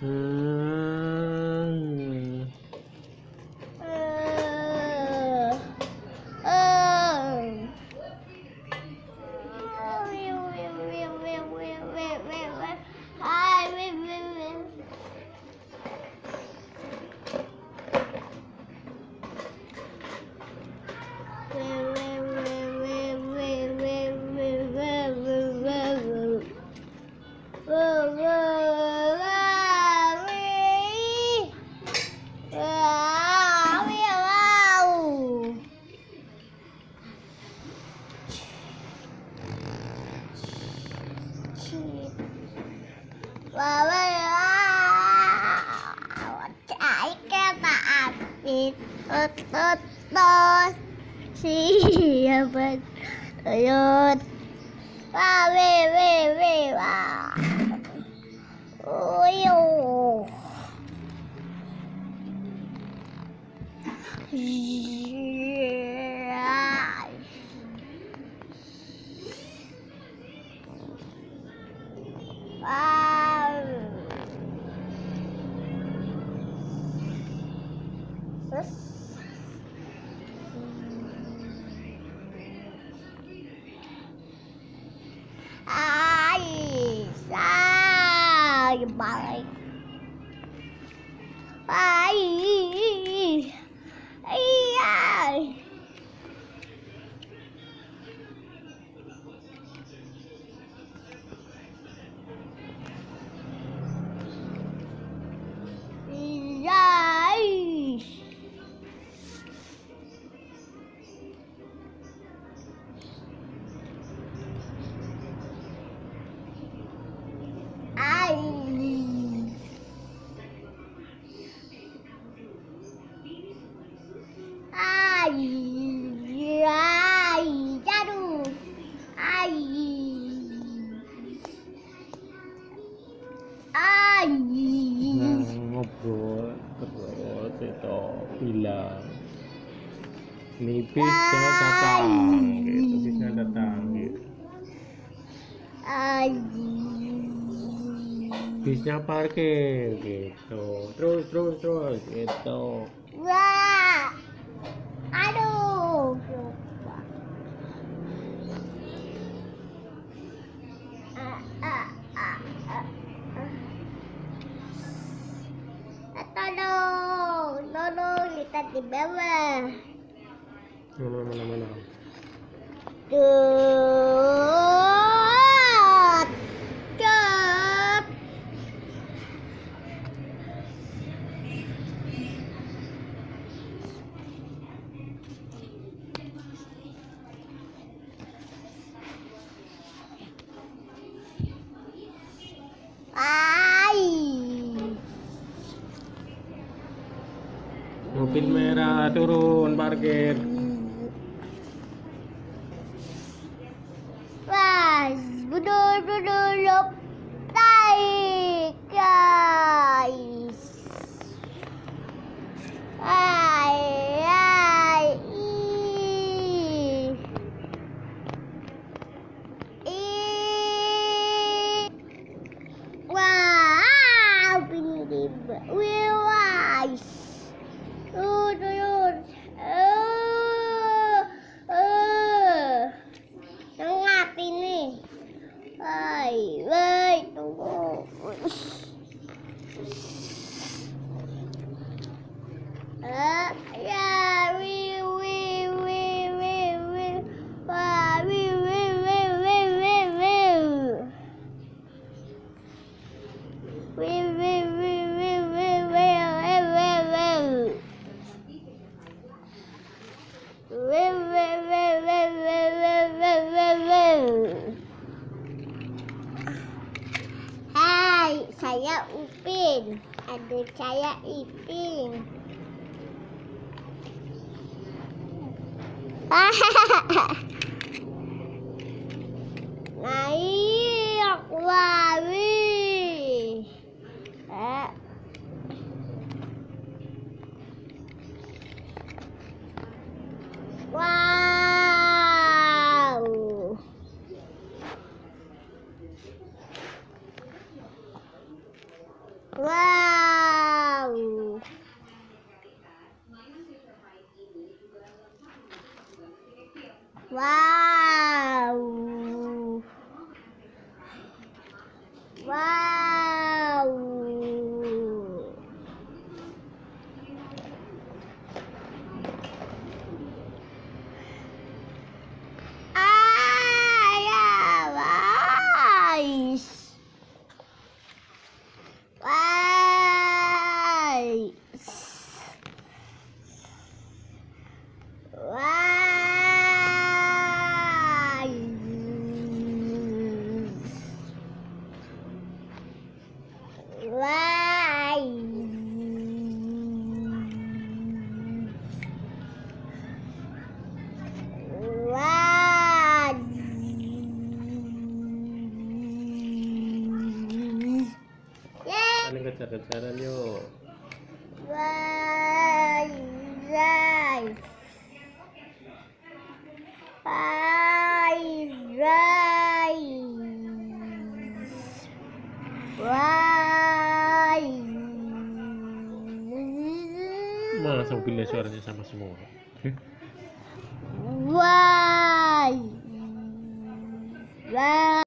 Hmm. Siapa tuyut? Wah, wah. Uyuh. Balik. Jatuh. Ngobrol terus itu bilang ini bisnya datang gitu, bisnya datang gitu, bisnya parkir gitu, terus gitu. Wah, aduh. Tolong, lihat di bawah. Mana. Cep. Mobil merah turun parkir. Budul naik guys. Wow, ini guys. Turun. Sangat ini. Tunggu. Hai, saya Upin. Adik saya Ipin. Naik lari. Wow. Wow. Why? Why? Yeah. Saling kejar-kejaran yuk. Why? Rice. Why? Rice. Why? Masa mobilnya suaranya sama semua? Why? Why?